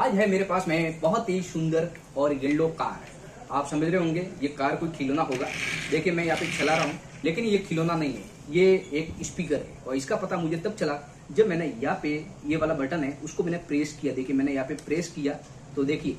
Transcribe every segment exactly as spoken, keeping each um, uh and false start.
आज है मेरे पास में बहुत ही सुंदर और येलो कार। आप समझ रहे होंगे ये कार कोई खिलौना होगा। देखिए मैं यहाँ पे चला रहा हूँ, लेकिन ये खिलौना नहीं है, ये एक स्पीकर है। और इसका पता मुझे तब चला जब मैंने यहाँ पे ये वाला बटन है उसको मैंने प्रेस किया। देखिए मैंने यहाँ पे प्रेस किया तो देखिए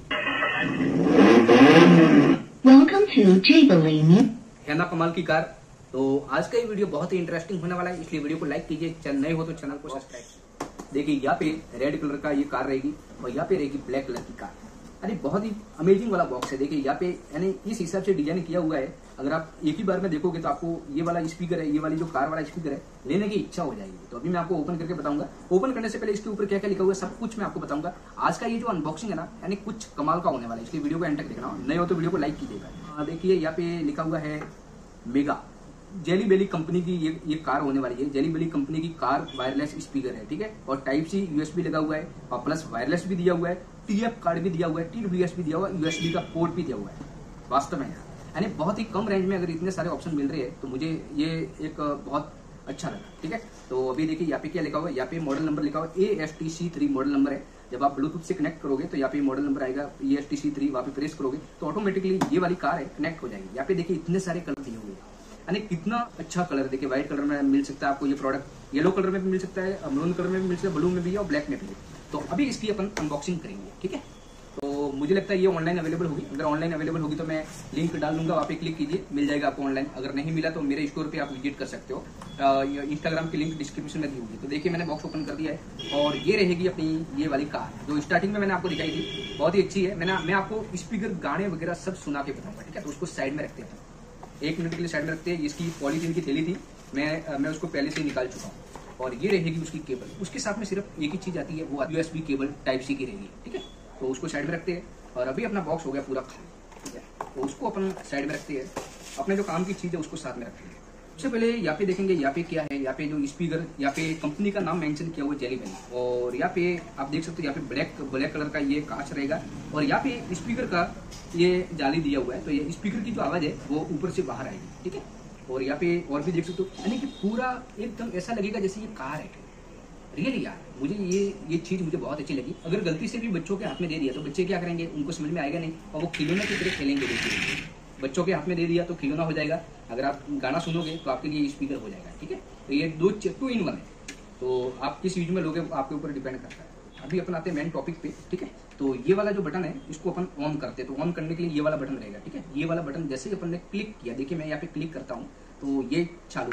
है ना कमाल की कार। तो आज का ये वीडियो बहुत ही इंटरेस्टिंग होने वाला है, इसलिए वीडियो को लाइक कीजिए, चैनल नए हो तो चैनल को सब्सक्राइब। देखिए यहाँ पे रेड कलर का ये कार रहेगी और यहाँ पे रहेगी ब्लैक कलर की कार। अरे बहुत ही अमेजिंग वाला बॉक्स है। देखिए यहाँ पे यानी इस हिसाब से डिजाइन किया हुआ है, अगर आप एक ही बार में देखोगे तो आपको ये वाला स्पीकर है, ये वाली जो कार वाला स्पीकर है लेने की इच्छा हो जाएगी। तो अभी मैं आपको ओपन करके बताऊंगा। ओपन करने से पहले इसके ऊपर क्या क्या लिखा हुआ है सब कुछ मैं आपको बताऊंगा। आज का ये जो अनबॉक्सिंग है ना, यानी कुछ कमाल का होने वाला है, इसलिए वीडियो को एंड तक देखना। नए हो तो वीडियो को लाइक कीजिएगा। देखिए यहाँ पे लिखा हुआ है मेगा जेली बेली कंपनी की ये ये कार होने वाली है। जेली बेली कंपनी की कार वायरलेस स्पीकर है, ठीक है। और टाइप सी यूएसबी लगा हुआ है और प्लस वायरलेस भी दिया हुआ है, टीएफ कार्ड भी दिया हुआ है, टीडब्ल्यूएस भी दिया हुआ है, यूएसबी का पोर्ट भी दिया हुआ है। वास्तव में यानी बहुत ही कम रेंज में अगर इतने सारे ऑप्शन मिल रहे हैं तो मुझे ये एक बहुत अच्छा लगा, ठीक है। तो अभी देखिए यहाँ पे क्या लिखा हुआ है, यहाँ पे मॉडल नंबर लिखा हुआ है A S T C three model number है। जब आप ब्लूटूथ से कनेक्ट करोगे तो यहाँ पे मॉडल नंबर आएगा A S T C three, वहाँ पे प्रेस करोगे तो ऑटोमेटिकली ये वाली कार है कनेक्ट हो जाएगी। यहाँ पे देखिए इतने सारे कलर दिए हुए हैं, यानी कितना अच्छा कलर। देखिए व्हाइट कलर में मिल सकता है आपको ये प्रोडक्ट, येलो कलर में भी मिल सकता है, मरून कलर में भी मिल सकता है, ब्लू में भी है और ब्लैक में भी है। तो अभी इसकी अपन अनबॉक्सिंग करेंगे, ठीक है। तो मुझे लगता है ये ऑनलाइन अवेलेबल होगी। अगर ऑनलाइन अवेलेबल होगी तो मैं लिंक डाल दूंगा, वहाँ पे क्लिक कीजिए, मिल जाएगा आपको ऑनलाइन। अगर नहीं मिला तो मेरे स्टोर पे आप विजिट कर सकते हो, इंस्टाग्राम की लिंक डिस्क्रिप्शन में दी होगी। तो देखिए मैंने बॉक्स ओपन कर दिया है और ये रहेगी अपनी ये वाली कार जो स्टार्टिंग में मैंने आपको दिखाई थी, बहुत ही अच्छी है। मैंने मैं आपको स्पीकर गाने वगैरह सब सुना के बताऊंगा, ठीक है। तो उसको साइड में रखते हैं, एक मिनट के लिए साइड में रखते हैं। इसकी पॉलीथीन की थैली थी, मैं मैं उसको पहले से ही निकाल चुका हूँ। और ये रहेगी उसकी केबल, उसके साथ में सिर्फ एक ही चीज आती है, वो यूएसबी केबल टाइप सी की रहेगी, ठीक है। तो उसको साइड में रखते हैं और अभी अपना बॉक्स हो गया पूरा खाली, ठीक है। तो उसको अपन साइड में रखते हैं, अपने जो काम की चीज है उसको साथ में रखते हैं। सबसे पहले यहाँ पे देखेंगे यहाँ पे क्या है। यहाँ पे जो स्पीकर, यहाँ पे कंपनी का नाम मेंशन किया हुआ है जेली बेली। और यहाँ पे आप देख सकते हो यहाँ पे ब्लैक ब्लैक कलर का ये कांच रहेगा और यहाँ पे स्पीकर का ये जाली दिया हुआ है। तो ये स्पीकर की जो आवाज है वो ऊपर से बाहर आएगी, ठीक है। और यहाँ पे और भी देख सकते हो, यानी कि पूरा एकदम ऐसा लगेगा जैसे ये कार है। रियली यार मुझे ये ये चीज मुझे बहुत अच्छी लगी। अगर गलती से भी बच्चों के हाथ में दे दिया तो बच्चे क्या करेंगे, उनको समझ में आएगा नहीं और वो खिलौने की तरह खेलेंगे। देखिए बच्चों के हाथ में दे दिया तो खिलौना हो जाएगा, अगर आप गाना सुनोगे तो आपके लिए स्पीकर हो जाएगा, ठीक है। तो ये दो टू इन वन है, तो आप किस यूज में लोगे आपके ऊपर डिपेंड करता है। अभी अपन आते हैं मेन टॉपिक पे, ठीक है। तो ये वाला जो बटन है इसको अपन ऑन करते हैं। तो ऑन करने के लिए ये वाला बटन रहेगा, ठीक है। ये वाला बटन जैसे ही अपन ने क्लिक किया, देखिए मैं यहाँ पे क्लिक करता हूँ तो ये चालू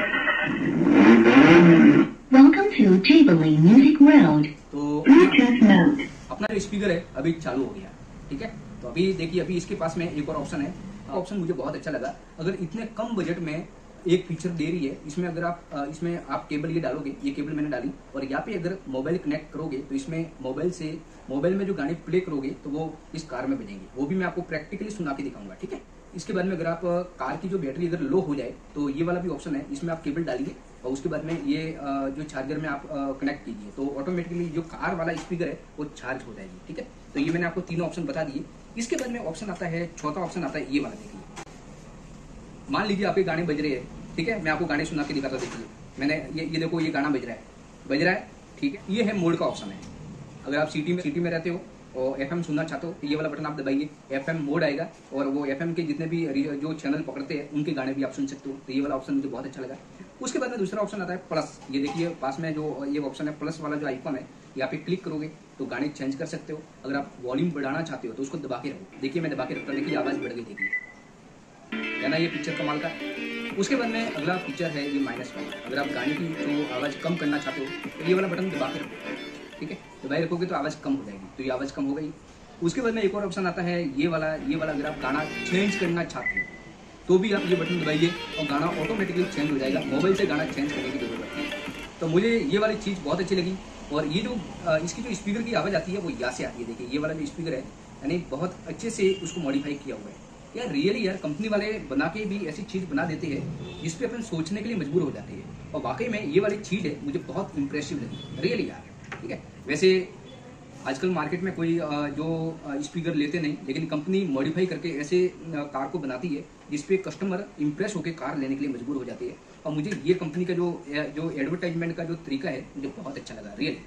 तो अपना जो स्पीकर है अभी चालू हो गया, ठीक है। तो अभी देखिए अभी इसके पास में एक और ऑप्शन है, ऑप्शन मुझे बहुत अच्छा लगा। अगर इतने कम बजट में एक फीचर दे रही है, इसमें अगर आप इसमें आप केबल ये डालोगे, ये केबल मैंने डाली और यहाँ पे अगर मोबाइल कनेक्ट करोगे तो इसमें मोबाइल से मोबाइल में जो गाने प्ले करोगे तो वो इस कार में बजेंगे। वो भी मैं आपको प्रैक्टिकली सुना के दिखाऊंगा, ठीक है। इसके बाद में अगर आप कार की जो बैटरी अगर लो हो जाए तो ये वाला भी ऑप्शन है, इसमें आप केबल डालिए और उसके बाद में ये जो चार्जर में आप कनेक्ट कीजिए तो ऑटोमेटिकली जो कार वाला स्पीकर है वो चार्ज हो जाएगी, ठीक है। तो ये मैंने आपको तीनों ऑप्शन बता दिए। इसके बाद में ऑप्शन आता है, चौथा ऑप्शन आता है ये वाला। देखिए मान लीजिए आपके गाने बज रहे हैं, ठीक है। मैं आपको गाने सुना के दिखाता, देखिए मैंने ये ये देखो ये गाना बज रहा है बज रहा है ठीक है। ये है मोड का ऑप्शन है। अगर आप सिटी में सिटी में रहते हो और एफएम सुनना चाहते हो तो ये वाला बटन आप दबाइए, एफएम मोड आएगा और वो एफएम के जितने भी जो चैनल पकड़ते हैं उनके गाने भी आप सुन सकते हो। तो ये वाला ऑप्शन मुझे बहुत अच्छा लगा। उसके बाद में दूसरा ऑप्शन आता है प्लस। ये देखिए पास में जो ये ऑप्शन है प्लस वाला जो आइकॉन है, यहाँ पे क्लिक करोगे तो गाने चेंज कर सकते हो। अगर आप वॉल्यूम बढ़ाना चाहते हो तो उसको दबा के रखो। देखिए मैं दबा के रखता हूँ, देखिए आवाज बढ़ गई, देखिए है ना ये पिक्चर कमाल का। उसके बाद में अगला फीचर है ये माइनस वाला। अगर आप गाने की जो आवाज कम करना चाहते हो तो ये वाला बटन दबा के रखो, ठीक है। दबाए रखोगे तो आवाज कम हो जाएगी, तो ये आवाज कम हो गई। उसके बाद में एक और ऑप्शन आता है ये वाला ये वाला अगर आप गाना चेंज करना चाहते हो तो भी आप ये बटन दबाइए और गाना ऑटोमेटिकली चेंज हो जाएगा। मोबाइल से गाना चेंज करने की जरूरत नहीं। तो मुझे ये वाली चीज़ बहुत अच्छी लगी। और ये जो इसकी जो स्पीकर की आवाज़ आती है वो यहाँ से आती है। देखिए ये वाला जो स्पीकर है यानी बहुत अच्छे से उसको मॉडिफाई किया हुआ है यार। रियली यार कंपनी वाले बना के भी ऐसी चीज़ बना देते हैं जिस पे अपन सोचने के लिए मजबूर हो जाते हैं। और वाकई में ये वाली चीज़ है मुझे बहुत इंप्रेसिव लगी रियली यार, ठीक है। वैसे आजकल मार्केट में कोई जो स्पीकर लेते नहीं, लेकिन कंपनी मॉडिफाई करके ऐसे कार को बनाती है जिसपे कस्टमर इंप्रेस होकर कार लेने के लिए मजबूर हो जाती है। और मुझे ये कंपनी का जो जो एडवर्टाइजमेंट का जो तरीका है मुझे बहुत अच्छा लगा रियली।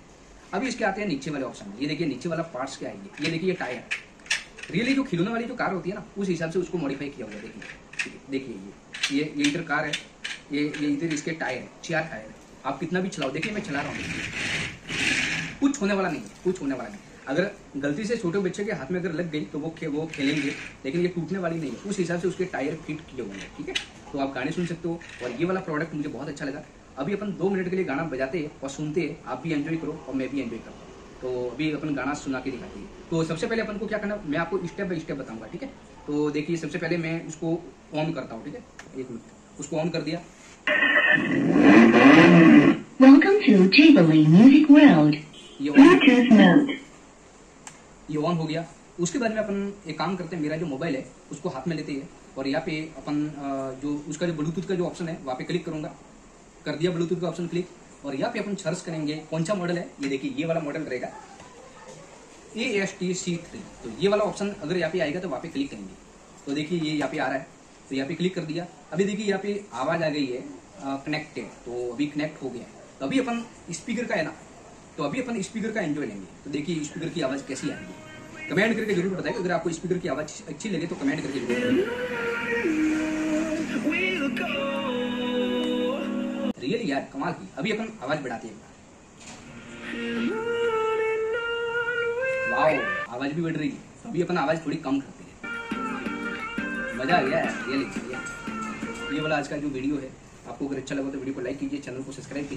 अभी इसके आते हैं नीचे वाले ऑप्शन में। ये देखिए नीचे वाला पार्ट्स क्या है, ये ये देखिए ये टायर। रियली जो खिलौने वाली जो कार होती है ना, उस हिसाब से उसको मॉडिफाई किया हुआ है। देखिए देखिए ये ये ये इधर कार है, ये ये इधर इसके टायर है, चार टायर है। आप कितना भी चलाओ, देखिए मैं चला रहा हूँ, कुछ होने वाला नहीं, कुछ होने वाला नहीं। अगर गलती से छोटे बच्चे के हाथ में अगर लग गई तो वो खे, वो खेलेंगे, लेकिन ये टूटने वाली नहीं है। उस हिसाब से उसके टायर फिट किए हुए हैं, ठीक है। तो आप गाने सुन सकते हो, और ये वाला प्रोडक्ट मुझे बहुत अच्छा लगा। अभी अपन दो मिनट के लिए गाना बजाते हैं और सुनते हैं, आप भी एंजॉय करो और मैं भी एंजॉय करता हूँ। तो अभी अपन गाना सुना के दिखाते हैं। तो सबसे पहले अपन को क्या करना, मैं आपको स्टेप बाय स्टेप बताऊंगा, ठीक है। तो देखिए सबसे पहले मैं उसको ऑन करता हूँ, ठीक है। एक मिनट, उसको ऑन कर दिया। Welcome to Tivoli Music World. ये Bluetooth mode. ये ऑन हो गया। उसके बाद में अपन एक काम करते हैं, मेरा जो मोबाइल है उसको हाथ में लेते हैं और यहाँ पे अपन जो उसका जो ब्लूटूथ का जो ऑप्शन है वहाँ पे क्लिक करूंगा। कर दिया ब्लूटूथ का ऑप्शन क्लिक, और यहाँ पे अपन सर्च करेंगे कौन सा मॉडल है। ये देखिए ये वाला मॉडल रहेगा A S T C three. तो ये वाला ऑप्शन अगर यहाँ पे आएगा तो वहाँ पे क्लिक करेंगे। तो देखिए ये यहाँ पे आ रहा है, तो यहाँ पे क्लिक कर दिया। अभी देखिए यहाँ पे आवाज आ गई है कनेक्टेड, तो अभी कनेक्ट हो गया है। तो अभी अपन स्पीकर का है ना, तो अभी अपन स्पीकर का एंजॉय लेंगे। तो देखिए स्पीकर की आवाज कैसी आएगी, कमेंट करके जरूर बताइए। अगर आपको स्पीकर की आवाज अच्छी लगे तो कमेंट करके जरूर बताइए। रियली यार कमाल की। अभी अपन आवाज बढ़ाते हैं, वाओ आवाज भी बढ़ रही है। अभी अपन आवाज थोड़ी कम करते हैं। मजा आ गया है रियली। ये वाला आज का जो वीडियो है, आपको अगर अच्छा लगा तो वीडियो को लाइक कीजिए, चैनल को सब्सक्राइब कीजिए।